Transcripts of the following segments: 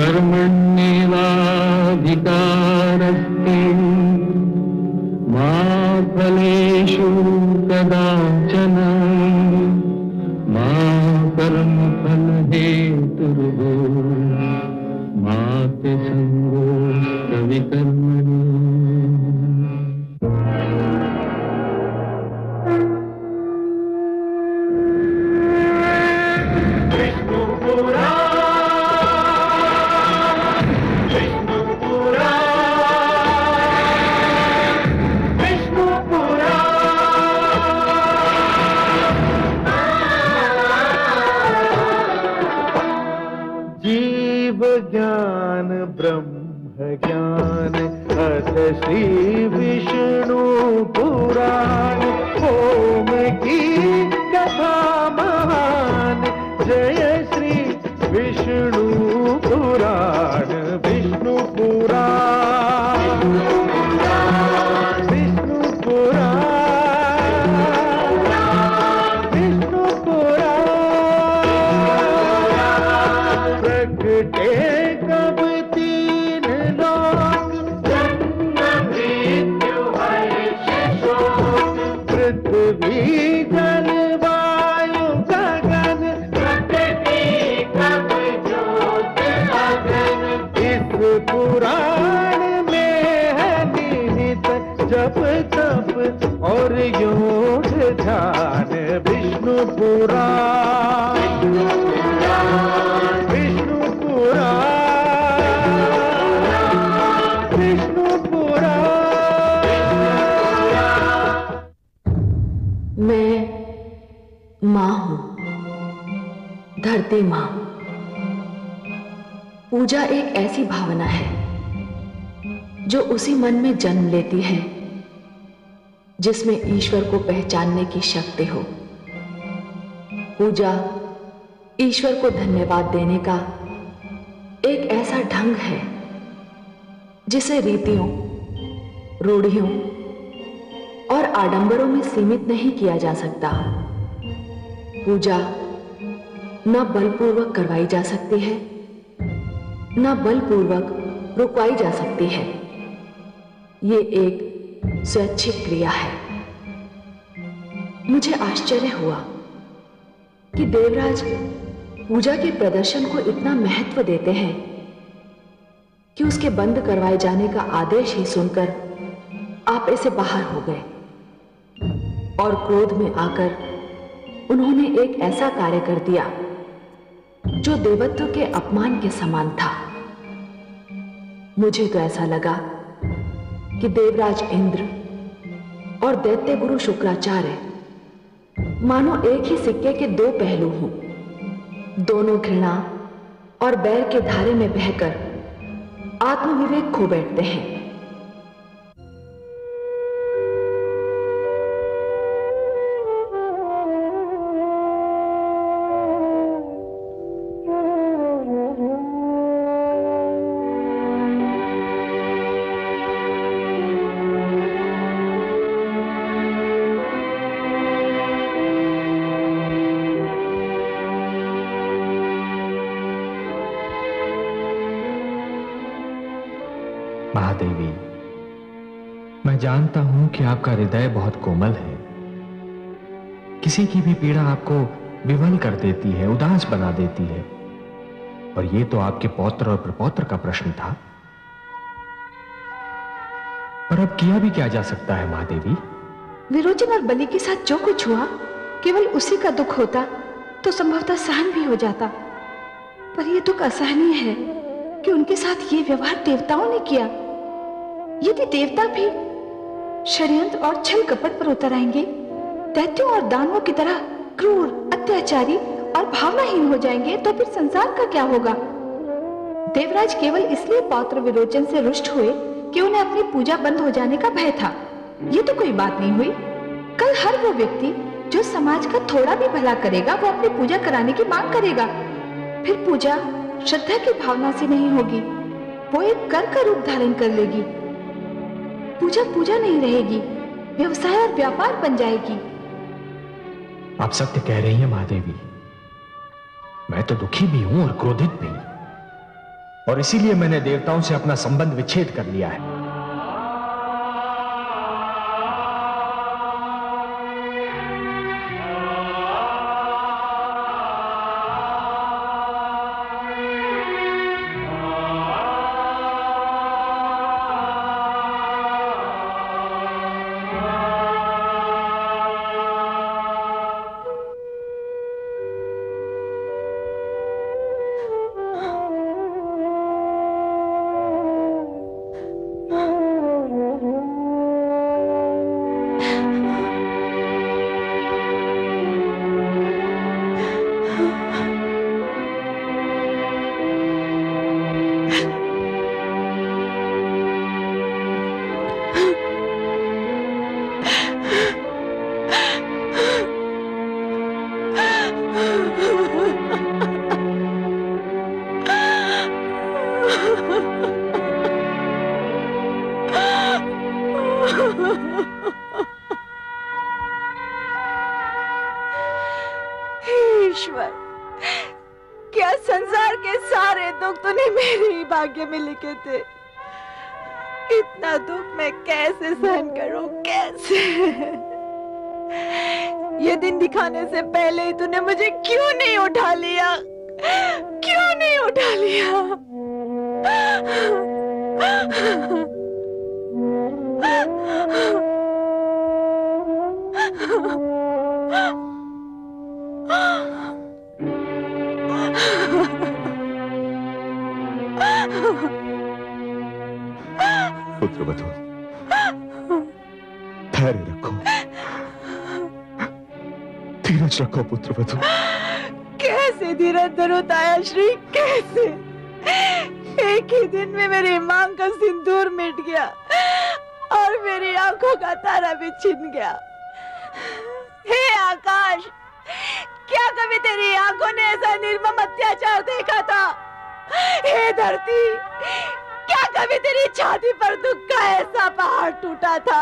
कर्मण्येवाधिकारस्ते मा फलेषु कदाचन मा कर्मफलहेतुर्भो मा ते संगोऽस्त्वविकर्मणि। ज्ञान ब्रह्म ज्ञान अथ श्री विष्णु पुराण ओम की कथा महान जय श्री विष्णु पुराण विष्णु पुराण विष्णु पुराण विष्णु पुराण प्रगटे कब तीन लोक जन्म मृत्यु हर्ष शोक पृथ्वी जल वायु गगन प्रकृति कब ज्योत अगन इस पुराण में है निहित जप तप और योग ध्यान विष्णु पुराण विष्णु पुराण विष्णु पुराण। मैं माँ हूं, धरती माँ। पूजा एक ऐसी भावना है जो उसी मन में जन्म लेती है जिसमें ईश्वर को पहचानने की शक्ति हो। पूजा ईश्वर को धन्यवाद देने का एक ऐसा ढंग है जिसे रीतियों, रूढ़ियों और आडंबरों में सीमित नहीं किया जा सकता। पूजा न बलपूर्वक करवाई जा सकती है, न बलपूर्वक रुकवाई जा सकती है। ये एक स्वैच्छिक क्रिया है। मुझे आश्चर्य हुआ कि देवराज पूजा के प्रदर्शन को इतना महत्व देते हैं कि उसके बंद करवाए जाने का आदेश ही सुनकर आप ऐसे बाहर हो गए और क्रोध में आकर उन्होंने एक ऐसा कार्य कर दिया जो देवत्व के अपमान के समान था। मुझे तो ऐसा लगा कि देवराज इंद्र और दैत्य गुरु शुक्राचार्य मानो एक ही सिक्के के दो पहलू हों। दोनों घृणा और बैर के धारे में बहकर आत्मविवेक खो बैठते हैं। महादेवी, मैं जानता हूं कि आपका हृदय बहुत कोमल है। किसी की भी पीड़ा आपको विवल कर देती है, उदास बना देती है। और यह तो आपके पौत्र और प्रपौत्र का प्रश्न था। पर अब किया भी क्या जा सकता है महादेवी? विरोचन और बलि के साथ जो कुछ हुआ केवल उसी का दुख होता तो संभवतः सहन भी हो जाता। पर यह दुख असहनीय है कि उनके साथ ये व्यवहार देवताओं ने किया। यदि देवता भी षड्यंत्र और छल कपट पर उतर आएंगे, दैत्यों और दानवों की तरह क्रूर, अत्याचारी और भावनाहीन हो जाएंगे, तो फिर संसार का क्या होगा? देवराज केवल इसलिए पौत्र विरोचन से रुष्ट हुए कि उन्हें अपनी पूजा बंद हो जाने का भय था। ये तो कोई बात नहीं हुई। कल हर वो व्यक्ति जो समाज का थोड़ा भी भला करेगा वो अपनी पूजा कराने की मांग करेगा। फिर पूजा श्रद्धा की भावना से नहीं होगी, वो एक कर का रूप धारण कर लेगी। पूजा पूजा नहीं रहेगी, व्यवसाय और व्यापार बन जाएगी। आप सत्य कह रही हैं महादेवी। मैं तो दुखी भी हूं और क्रोधित भी। और इसीलिए मैंने देवताओं से अपना संबंध विच्छेद कर लिया है। ईश्वर, क्या संसार के सारे दुख तूने मेरे ही भाग्य में लिखे थे? इतना दुख मैं कैसे सहन करूं, कैसे? ये दिन दिखाने से पहले ही तूने मुझे क्यों नहीं उठा लिया? क्यों नहीं उठा लिया? पुत्रवधू, धैर्य रखो, धीरज रखो पुत्रवधू। कैसे धीरज धरो ताया श्री, कैसे? एक ही दिन में मेरी मांग का सिंदूर मिट गया और मेरी आंखों का तारा भी छिन गया। हे आकाश, क्या कभी तेरी आंखों ने ऐसा निर्मम अत्याचार देखा था? हे धरती, क्या कभी तेरी छाती पर दुख का ऐसा पहाड़ टूटा था?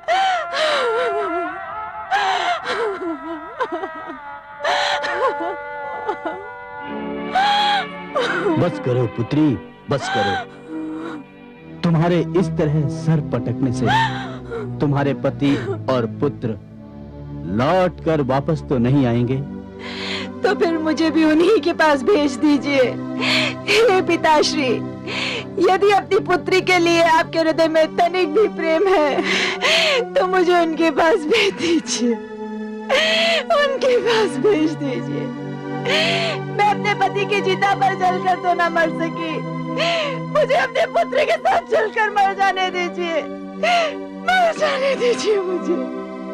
बस करो पुत्री, बस करो। तुम्हारे इस तरह सर पटकने से तुम्हारे पति और पुत्र लौट कर वापस तो नहीं आएंगे। तो फिर मुझे भी उन्हीं के पास भेज दीजिए। हे पिताश्री, यदि अपनी पुत्री के लिए आपके हृदय में तनिक भी प्रेम है तो मुझे उनके पास भेज दीजिए, उनके पास भेज दीजिए। मैं अपने पति की चिता पर जलकर तो ना मर सकी, मुझे अपने पुत्र के साथ जलकर मर जाने दीजिए, मर जाने दीजिए मुझे।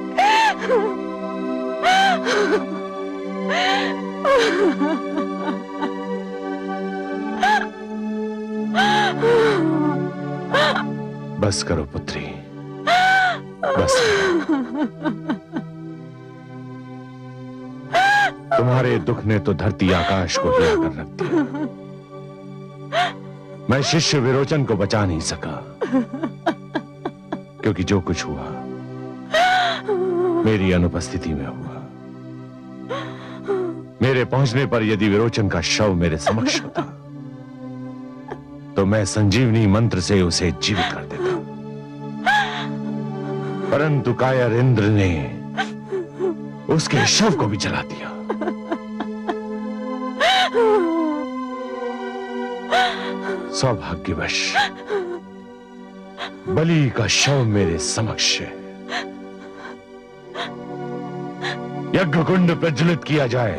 बस करो पुत्री, बस करो। तुम्हारे दुख ने तो धरती आकाश को हिला कर रख दिया। मैं शिष्य विरोचन को बचा नहीं सका, क्योंकि जो कुछ हुआ मेरी अनुपस्थिति में हुआ। मेरे पहुंचने पर यदि विरोचन का शव मेरे समक्ष होता तो मैं संजीवनी मंत्र से उसे जीवित कर देता, परंतु कायर इंद्र ने उसके शव को भी जला दिया। सौभाग्यवश बलि का शव मेरे समक्ष है। यज्ञ कुंड प्रज्वलित किया जाए।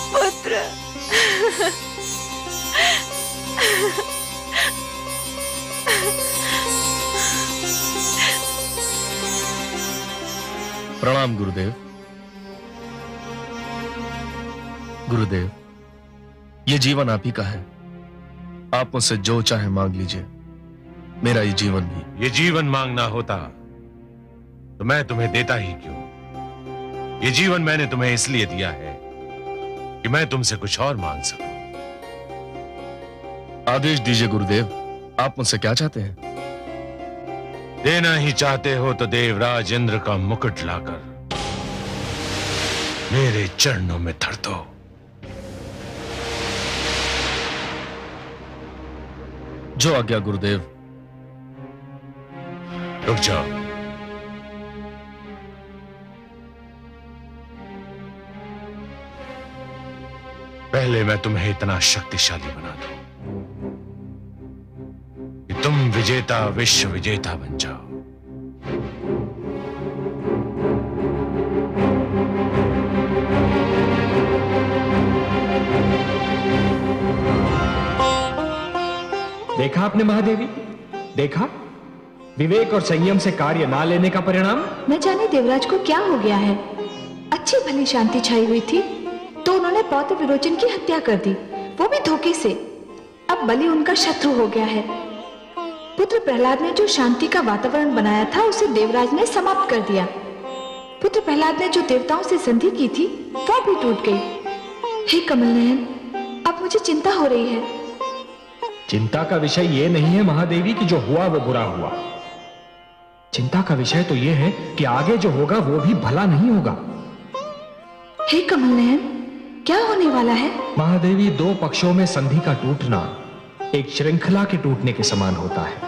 पुत्र। प्रणाम गुरुदेव। गुरुदेव, ये जीवन आप ही का है। आप मुझसे जो चाहे मांग लीजिए। मेरा ये जीवन भी। ये जीवन मांगना होता तो मैं तुम्हें देता ही क्यों? ये जीवन मैंने तुम्हें इसलिए दिया है कि मैं तुमसे कुछ और मांग सकूं। आदेश दीजिए गुरुदेव, आप मुझसे क्या चाहते हैं? देना ही चाहते हो तो देवराज इंद्र का मुकुट लाकर मेरे चरणों में धर दो। जो आज्ञा गुरुदेव। रुक जाओ। पहले मैं तुम्हें इतना शक्तिशाली बना दूं कि तुम विजेता विश्व विजेता बन जाओ। देखा आपने महादेवी, देखा विवेक और संयम से कार्य ना लेने का परिणाम। न जाने देवराज को क्या हो गया है। अच्छी भली शांति छाई हुई थी तो उन्होंने पौत्र विरोचन की हत्या कर दी, वो भी धोखे से। अब बलि उनका शत्रु हो गया है। पुत्र प्रहलाद ने जो शांति का वातावरण बनाया था उसे देवराज ने समाप्त कर दिया। पुत्र प्रहलाद ने जो देवताओं से संधि की थी वो भी टूट गई। हे कमल नयन, अब मुझे चिंता हो रही है। चिंता का विषय यह नहीं है महादेवी कि जो हुआ वो बुरा हुआ। चिंता का विषय तो यह है कि आगे जो होगा वो भी भला नहीं होगा। हे कमल नयन, क्या होने वाला है? महादेवी, दो पक्षों में संधि का टूटना एक श्रृंखला के टूटने के समान होता है।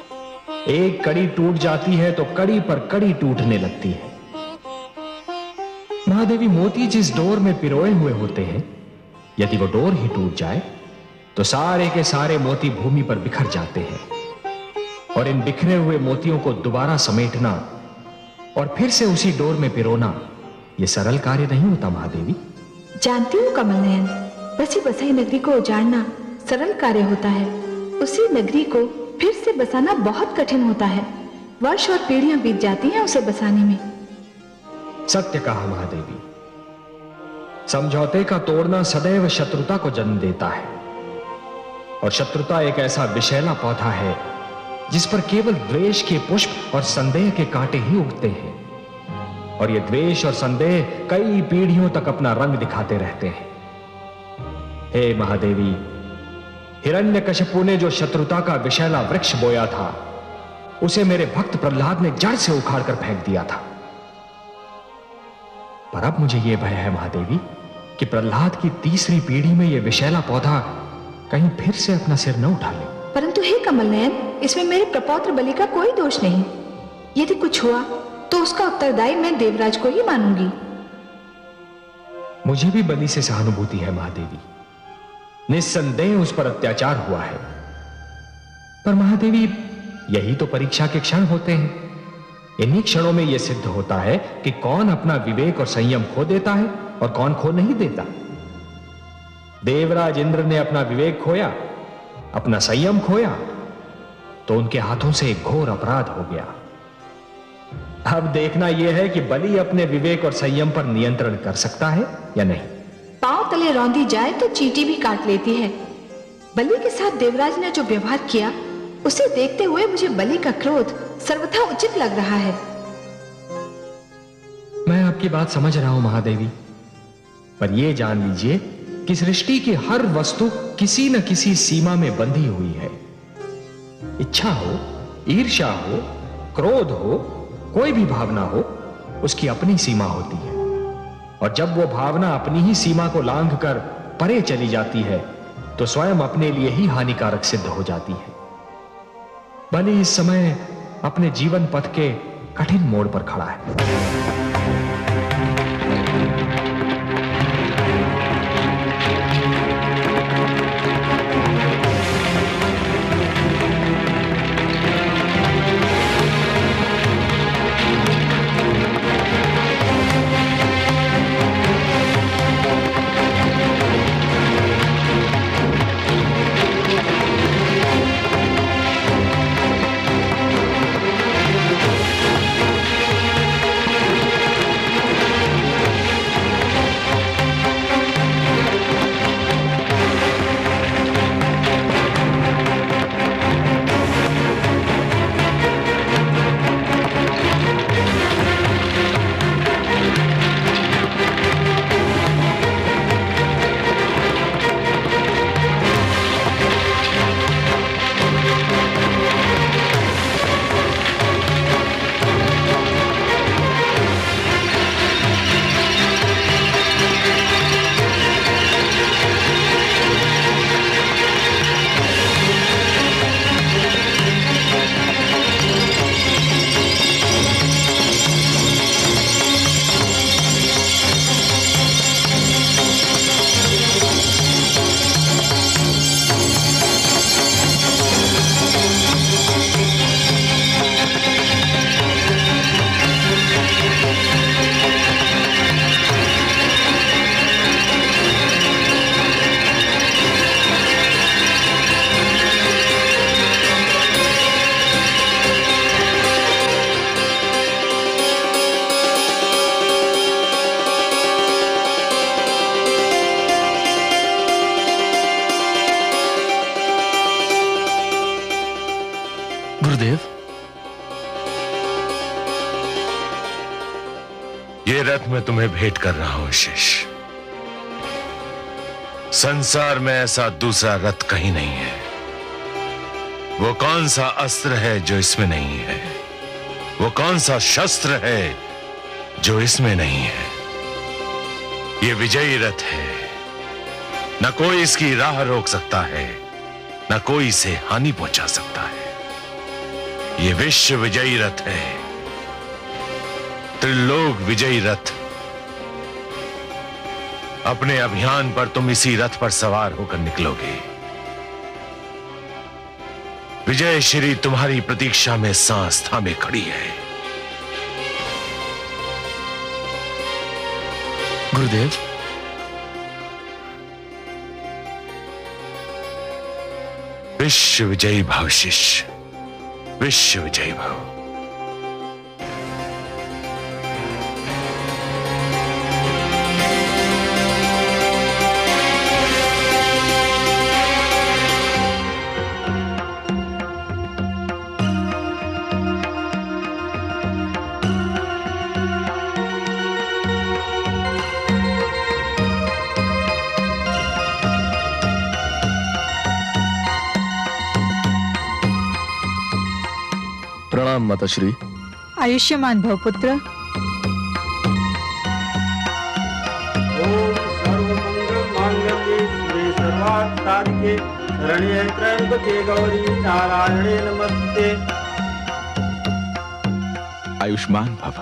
एक कड़ी टूट जाती है तो कड़ी पर कड़ी टूटने लगती है। महादेवी, मोती जिस डोर में पिरोए हुए होते हैं, यदि वो डोर ही टूट जाए तो सारे के सारे मोती भूमि पर बिखर जाते हैं। और इन बिखरे हुए मोतियों को दोबारा समेटना और फिर से उसी डोर में पिरोना यह सरल कार्य नहीं होता महादेवी। जानती हूँ कमल नयन, बसी बसाई नगरी को उजाड़ना सरल कार्य होता है, उसी नगरी को फिर से बसाना बहुत कठिन होता है। वर्ष और पीढ़ियां बीत जाती हैं उसे बसाने में। सत्य कहा महादेवी। समझौते का तोड़ना सदैव शत्रुता को जन्म देता है, और शत्रुता एक ऐसा विषैला पौधा है जिस पर केवल द्वेष के पुष्प और संदेह के कांटे ही उगते हैं। और ये द्वेष और संदेह कई पीढ़ियों तक अपना रंग दिखाते रहते हैं। हे महादेवी, हिरण्यकशिपु ने जो शत्रुता का विषैला वृक्ष बोया था उसे मेरे भक्त प्रहलाद ने जड़ से उखाड़कर फेंक दिया था। पर अब मुझे यह भय है महादेवी कि प्रहलाद की तीसरी पीढ़ी में यह विषैला पौधा कहीं फिर से अपना सिर न उठा ले। परंतु हे कमल नयन, इसमें मेरे प्रपौत्र बलि का कोई दोष नहीं। यदि कुछ हुआ तो उसका उत्तरदायी मैं देवराज को ही मानूंगी। मुझे भी बलि से सहानुभूति है महादेवी। निस्संदेह उस पर अत्याचार हुआ है, पर महादेवी यही तो परीक्षा के क्षण होते हैं। इन्हीं क्षणों में यह सिद्ध होता है कि कौन अपना विवेक और संयम खो देता है और कौन खो नहीं देता। देवराज इंद्र ने अपना विवेक खोया, अपना संयम खोया, तो उनके हाथों से एक घोर अपराध हो गया। अब देखना यह है कि बलि अपने विवेक और संयम पर नियंत्रण कर सकता है या नहीं। पांव तले रौंदी जाए तो चींटी भी काट लेती है। बलि के साथ देवराज ने जो व्यवहार किया उसे देखते हुए मुझे बलि का क्रोध सर्वथा उचित लग रहा है। मैं आपकी बात समझ रहा हूं महादेवी, पर यह जान लीजिए कि सृष्टि की हर वस्तु किसी न किसी सीमा में बंधी हुई है। इच्छा हो, ईर्ष्या हो, क्रोध हो, कोई भी भावना हो, उसकी अपनी सीमा होती है। और जब वो भावना अपनी ही सीमा को लांघकर परे चली जाती है तो स्वयं अपने लिए ही हानिकारक सिद्ध हो जाती है। बलि इस समय अपने जीवन पथ के कठिन मोड़ पर खड़ा है। रथ मैं तुम्हें भेंट कर रहा हूं शिष्य। संसार में ऐसा दूसरा रथ कहीं नहीं है। वो कौन सा अस्त्र है जो इसमें नहीं है? वो कौन सा शस्त्र है जो इसमें नहीं है? ये विजयी रथ है। न कोई इसकी राह रोक सकता है, न कोई इसे हानि पहुंचा सकता है। ये विश्व विजयी रथ है, त्रिलोक विजयी रथ। अपने अभियान पर तुम इसी रथ पर सवार होकर निकलोगे। विजय श्री तुम्हारी प्रतीक्षा में सांस थामे खड़ी है। गुरुदेव, विश्व विजयी भव शिष्य, विश्व विजयी भव। प्रणाम माताश्री। आयुष्यमान भव पुत्र। ओम सर्वमंगल मांगल्ये शिवे सर्वार्थ साधिके शरण्ये त्र्यंबके गौरी नारायणे नमस्ते। आयुष्मान भव।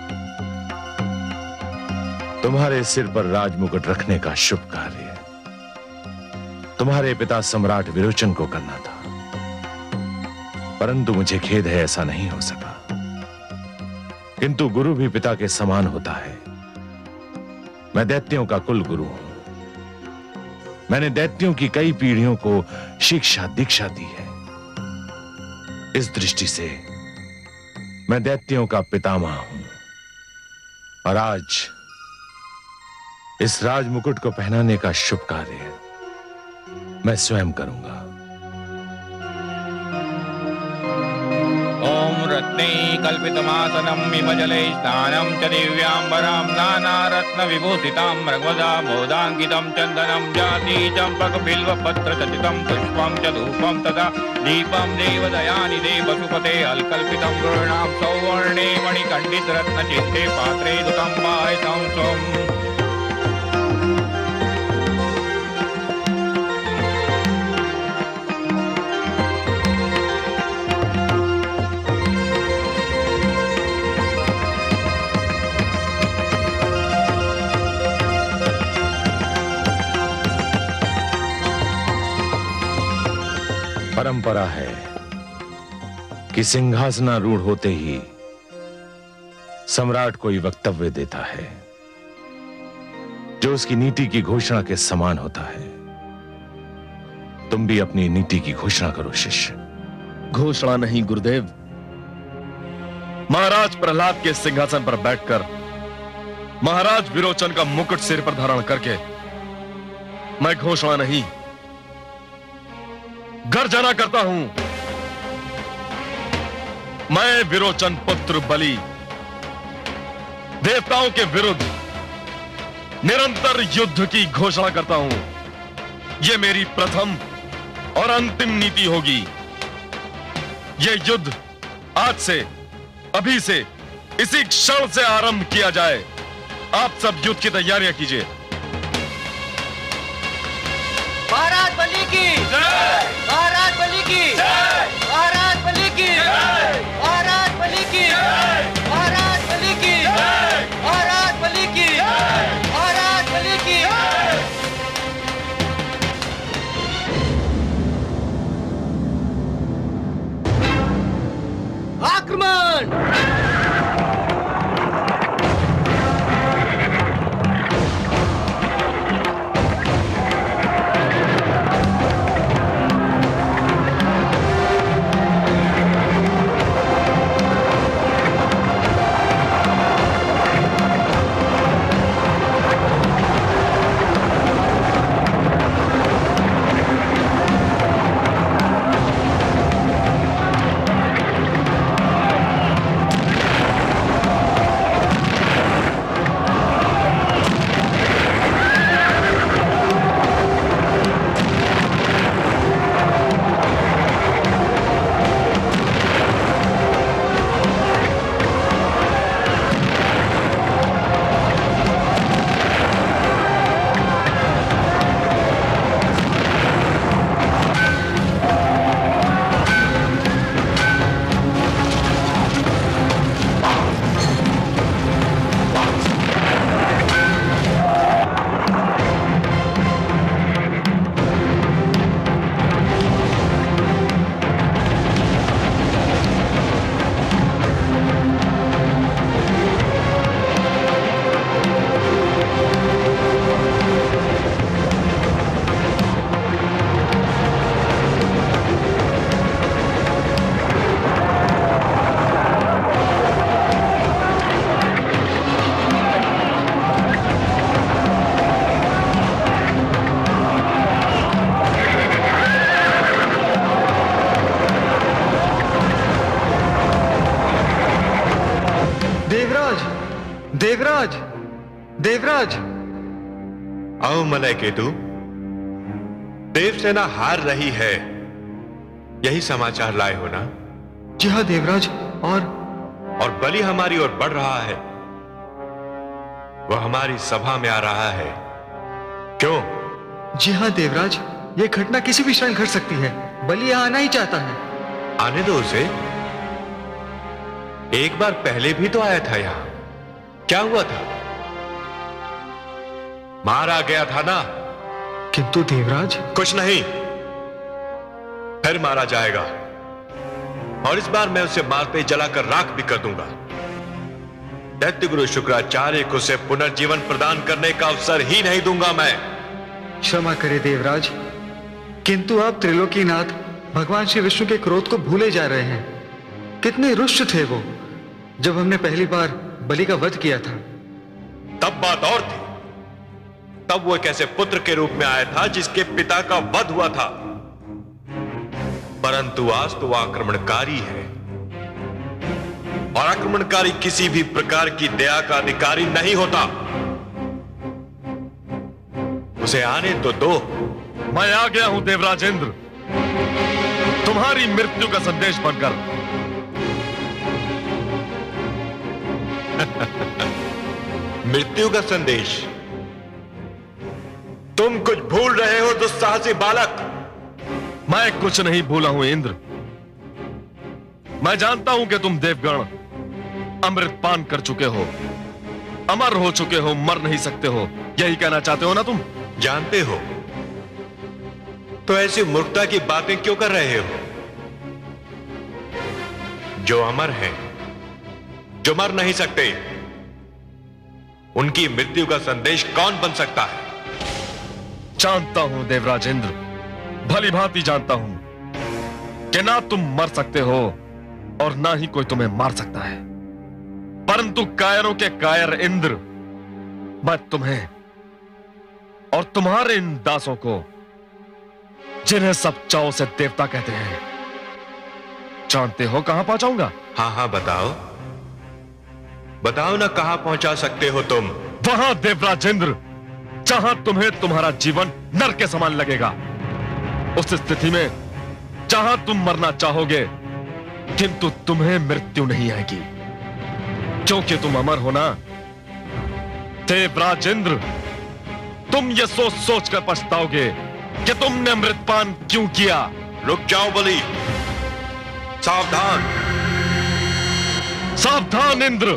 तुम्हारे सिर पर राजमुकुट रखने का शुभ कार्य तुम्हारे पिता सम्राट विरोचन को करना था, परंतु मुझे खेद है ऐसा नहीं हो सका। किंतु गुरु भी पिता के समान होता है। मैं दैत्यों का कुल गुरु हूं। मैंने दैत्यों की कई पीढ़ियों को शिक्षा दीक्षा दी है। इस दृष्टि से मैं दैत्यों का पितामह हूं। और आज इस राजमुकुट को पहनाने का शुभ कार्य मैं स्वयं करूंगा। रत्ने कल्पितमासनं मिमजले स्नानं च दिव्याम्बरां नानारत्न विभूषितां मृगवदा मोदाङ्कितं चन्दनं जाति चम्पकबिल्वपत्रचटितं पुष्पं च धूपं तथा दीपं देवदयानिधे वसुपते अल्कल्पितं गृणां सौवर्णे मणिकण्डितरत्नचित्ते पात्रे दुतं पायसं स्वम्। परंपरा है कि सिंहासनारूढ़ होते ही सम्राट कोई वक्तव्य देता है जो उसकी नीति की घोषणा के समान होता है। तुम भी अपनी नीति की घोषणा करो शिष्य। घोषणा नहीं गुरुदेव। महाराज प्रहलाद के सिंहासन पर बैठकर महाराज विरोचन का मुकुट सिर पर धारण करके मैं घोषणा नहीं गर्जना करता हूं। मैं विरोचन पुत्र बलि देवताओं के विरुद्ध निरंतर युद्ध की घोषणा करता हूं। यह मेरी प्रथम और अंतिम नीति होगी। यह युद्ध आज से, अभी से, इसी क्षण से आरंभ किया जाए। आप सब युद्ध की तैयारियां कीजिए। महाराज बलि की जय, महाराज बलि की जय, महाराज बलि की जय, महाराज बलि की जय, महाराज बलि की जय, महाराज बलि की जय, महाराज बलि की जय। आक्रमण! देवराज। आओ मलय केतु, देवसेना हार रही है, यही समाचार लाए हो ना? जी हाँ देवराज। और बलि हमारी ओर बढ़ रहा है, वह हमारी सभा में आ रहा है। क्यों? जी हाँ देवराज, यह घटना किसी भी क्षण घट सकती है। बलि यहां आना ही चाहता है। आने दो उसे, एक बार पहले भी तो आया था यहां। क्या हुआ था? मारा गया था ना? किंतु देवराज। कुछ नहीं, फिर मारा जाएगा, और इस बार मैं उसे मारते जलाकर राख भी कर दूंगा। दैत्य गुरु शुक्राचार्य को उसे पुनर्जीवन प्रदान करने का अवसर ही नहीं दूंगा मैं। क्षमा करे देवराज, किंतु आप त्रिलोकीनाथ भगवान श्री विष्णु के क्रोध को भूले जा रहे हैं। कितने रुष्ट थे वो जब हमने पहली बार बलि का वध किया था। तब बात और थी, तब वो एक ऐसे पुत्र के रूप में आया था जिसके पिता का वध हुआ था। परंतु आज तो आक्रमणकारी है, और आक्रमणकारी किसी भी प्रकार की दया का अधिकारी नहीं होता। उसे आने तो दो। मैं आ गया हूं देवराजेंद्र, तुम्हारी मृत्यु का संदेश बनकर। मृत्यु का संदेश? तुम कुछ भूल रहे हो दुस्साहसी बालक। मैं कुछ नहीं भूला हूं इंद्र। मैं जानता हूं कि तुम देवगण अमृत पान कर चुके हो, अमर हो चुके हो, मर नहीं सकते हो। यही कहना चाहते हो ना तुम? जानते हो तो ऐसी मूर्खता की बातें क्यों कर रहे हो? जो अमर हैं, जो मर नहीं सकते, उनकी मृत्यु का संदेश कौन बन सकता है? जानता हूं देवराजेंद्र, भली भांति जानता हूं कि ना तुम मर सकते हो और ना ही कोई तुम्हें मार सकता है। परंतु कायरों के कायर इंद्र, मैं तुम्हें और तुम्हारे इन दासों को, जिन्हें सब चाव से देवता कहते हैं, जानते हो कहां पहुंचाऊंगा? हाँ हाँ बताओ, बताओ ना, कहां पहुंचा सकते हो तुम? वहां देवराजेंद्र जहां तुम्हें तुम्हारा जीवन नरक के समान लगेगा। उस स्थिति में जहां तुम मरना चाहोगे, किंतु तुम्हें मृत्यु नहीं आएगी, क्योंकि तुम अमर हो ना। देवराजेंद्र, तुम ये सोच सोच कर पछताओगे कि तुमने अमृतपान क्यों किया। रुक जाओ बलि, सावधान सावधान इंद्र।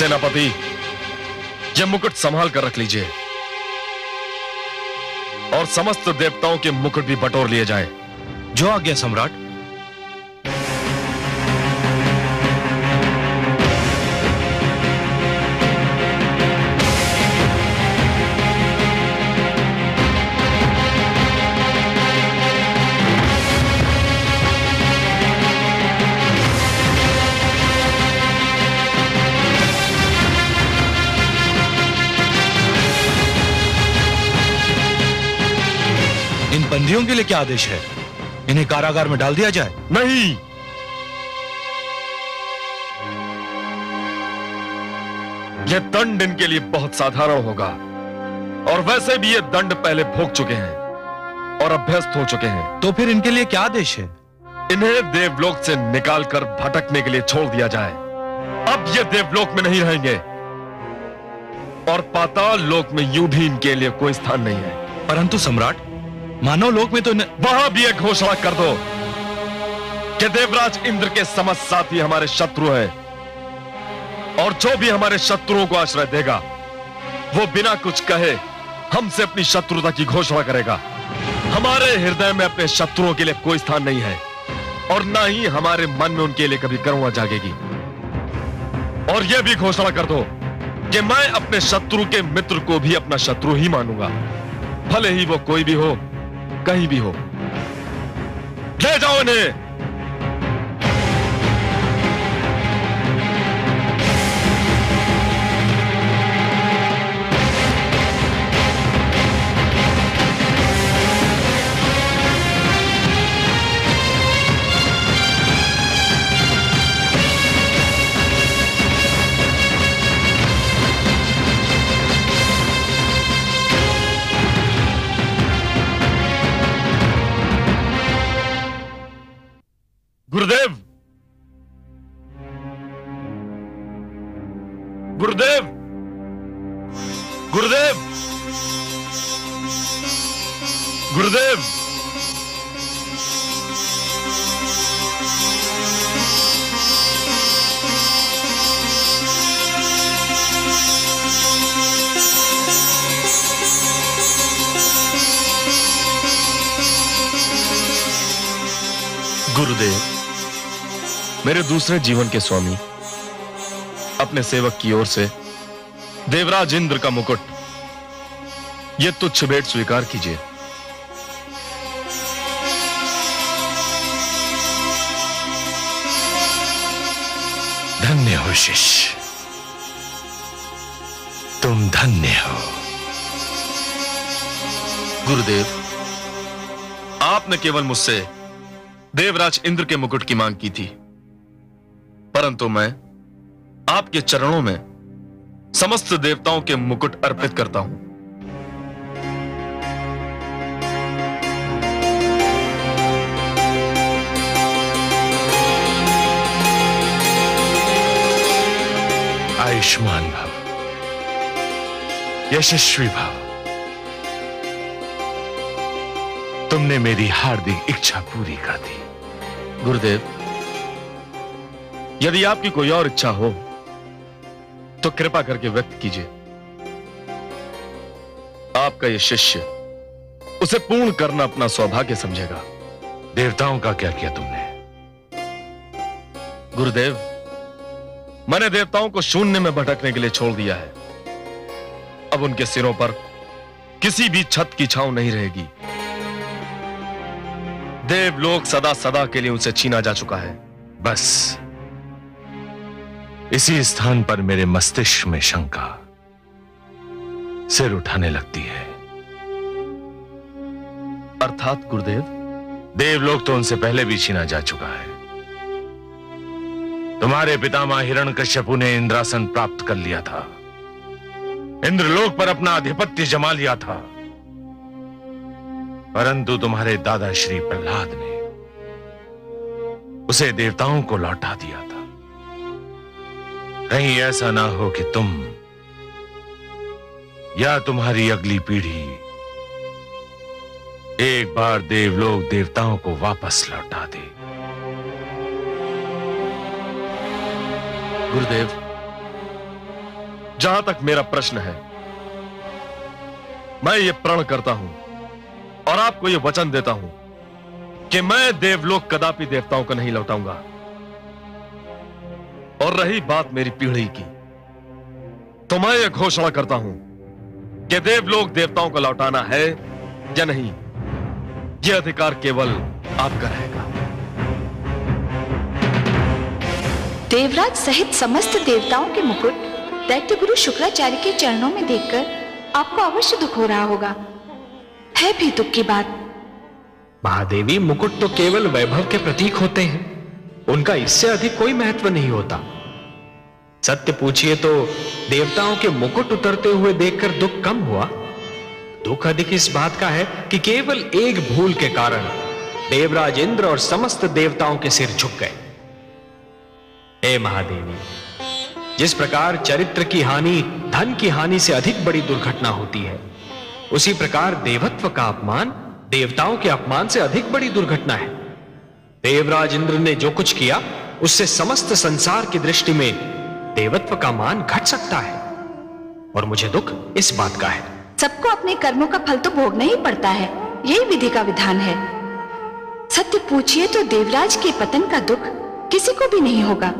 सेनापति, यह मुकुट संभाल कर रख लीजिए और समस्त देवताओं के मुकुट भी बटोर लिए जाएं। जो आज्ञा सम्राट। इन बंदियों के लिए क्या आदेश है? इन्हें कारागार में डाल दिया जाए? नहीं, यह दंड इनके लिए बहुत साधारण होगा और वैसे भी ये दंड पहले भोग चुके हैं और अभ्यस्त हो चुके हैं। तो फिर इनके लिए क्या आदेश है? इन्हें देवलोक से निकालकर भटकने के लिए छोड़ दिया जाए। अब ये देवलोक में नहीं रहेंगे और पाताल लोक में यूं भी इनके लिए कोई स्थान नहीं है। परंतु सम्राट, मानव लोक में तो वहां भी एक घोषणा कर दो कि देवराज इंद्र के समस्त साथी हमारे शत्रु हैं और जो भी हमारे शत्रुओं को आश्रय देगा वो बिना कुछ कहे हमसे अपनी शत्रुता की घोषणा करेगा। हमारे हृदय में अपने शत्रुओं के लिए कोई स्थान नहीं है और ना ही हमारे मन में उनके लिए कभी करुणा जागेगी। और यह भी घोषणा कर दो कि मैं अपने शत्रु के मित्र को भी अपना शत्रु ही मानूंगा, भले ही वो कोई भी हो, कहीं भी हो। ले जाओ इन्हें। गुरुदेव, गुरुदेव, गुरुदेव, गुरुदेव, गुरुदेव, मेरे दूसरे जीवन के स्वामी, अपने सेवक की ओर से देवराज इंद्र का मुकुट, यह तुच्छ भेंट स्वीकार कीजिए। धन्य हो शिष्य, तुम धन्य हो। गुरुदेव, आपने केवल मुझसे देवराज इंद्र के मुकुट की मांग की थी, परंतु मैं आपके चरणों में समस्त देवताओं के मुकुट अर्पित करता हूं। आयुष्मान भव, यशस्वी भव। तुमने मेरी हार्दिक इच्छा पूरी कर दी। गुरुदेव, यदि आपकी कोई और इच्छा हो तो कृपा करके व्यक्त कीजिए। आपका यह शिष्य उसे पूर्ण करना अपना सौभाग्य समझेगा। देवताओं का क्या किया तुमने? गुरुदेव, मैंने देवताओं को शून्य में भटकने के लिए छोड़ दिया है। अब उनके सिरों पर किसी भी छत की छांव नहीं रहेगी। देवलोक सदा सदा के लिए उनसे छीना जा चुका है। बस इसी स्थान पर मेरे मस्तिष्क में शंका सिर उठाने लगती है। अर्थात गुरुदेव? देवलोक तो उनसे पहले भी छीना जा चुका है। तुम्हारे पितामह हिरण्यकश्यपु ने इंद्रासन प्राप्त कर लिया था, इंद्रलोक पर अपना आधिपत्य जमा लिया था, परंतु तुम्हारे दादा श्री प्रहलाद ने उसे देवताओं को लौटा दिया था। कहीं ऐसा ना हो कि तुम या तुम्हारी अगली पीढ़ी एक बार देवलोक देवताओं को वापस लौटा दे। गुरुदेव, जहां तक मेरा प्रश्न है, मैं ये प्रण करता हूं और आपको ये वचन देता हूं कि मैं देवलोक कदापि देवताओं को नहीं लौटाऊंगा। और रही बात मेरी पीढ़ी की, तो मैं ये घोषणा करता हूं कि देवलोक देवताओं को लौटाना है या नहीं, यह अधिकार केवल आपका रहेगा। देवराज सहित समस्त देवताओं के मुकुट दैत्य गुरु शुक्राचार्य के चरणों में देखकर आपको अवश्य दुख हो रहा होगा। है भी दुख की बात। महादेवी, मुकुट तो केवल वैभव के प्रतीक होते हैं, उनका इससे अधिक कोई महत्व नहीं होता। सत्य पूछिए तो देवताओं के मुकुट उतरते हुए देखकर दुख कम हुआ। दुख अधिक इस बात का है कि केवल एक भूल के कारण देवराज इंद्र और समस्त देवताओं के सिर झुक गए। हे महादेवी, जिस प्रकार चरित्र की हानि धन की हानि से अधिक बड़ी दुर्घटना होती है, उसी प्रकार देवत्व का अपमान देवताओं के अपमान से अधिक बड़ी दुर्घटना है। देवराज इंद्र ने जो कुछ किया, उससे समस्त संसार की दृष्टि में देवत्व का मान घट सकता है, और मुझे दुख इस बात का है। सबको अपने कर्मों का फल तो भोगना ही पड़ता है, यही विधि का विधान है। सत्य पूछिए तो देवराज के पतन का दुख किसी को भी नहीं होगा।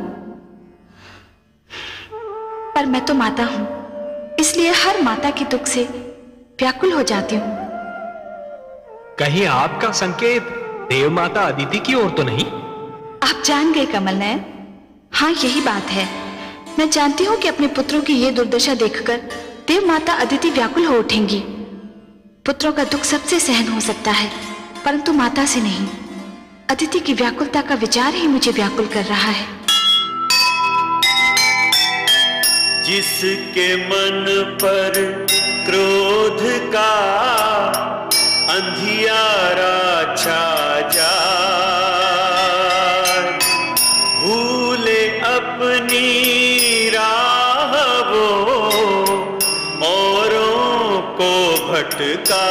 पर मैं तो माता हूं, इसलिए हर माता के दुख से व्याकुल हो जाती हूं। कहीं आपका संकेत देवमाता अदिति की ओर तो नहीं? आप जान गए कमल नयन। हाँ, यही बात है। मैं जानती हूं कि अपने पुत्रों की ये दुर्दशा देखकर देव माता अदिति व्याकुल हो उठेंगी। पुत्रों का दुख सबसे सहन हो सकता है, परंतु माता से नहीं। अदिति की व्याकुलता का विचार ही मुझे व्याकुल कर रहा है। जिसके मन पर क्रोध का अंधियारा छा जाए, भूले अपनी राह वो औरों को भटका,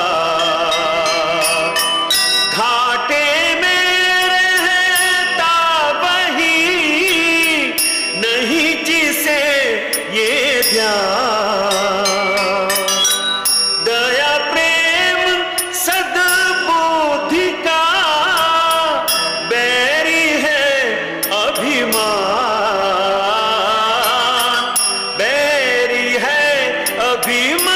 घाटे में रहता वही नहीं जिसे ये ध्यान, दया प्रेम सद्बुद्धि का बैरी है अभिमान, बैरी है अभिमान।